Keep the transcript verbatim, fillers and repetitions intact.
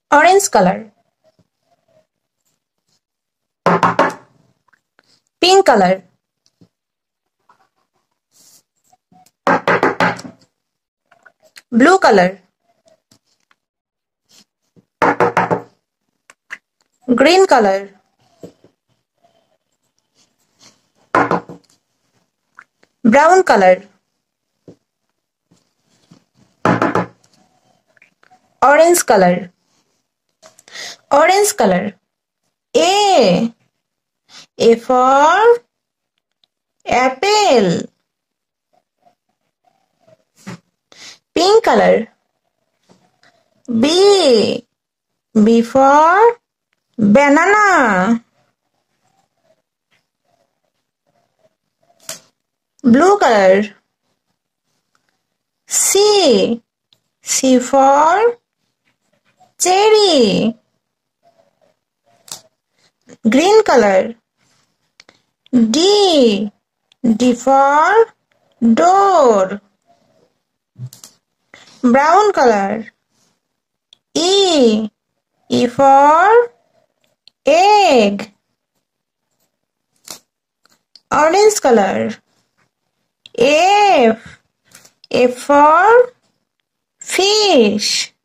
orange color, pink color, blue color, green color, brown color, orange color, orange color. A, A for apple, pink color. B, B for banana, blue color. C, C for cherry, green color. D, D for door, brown color. E, E for egg, orange color. F, F for fish,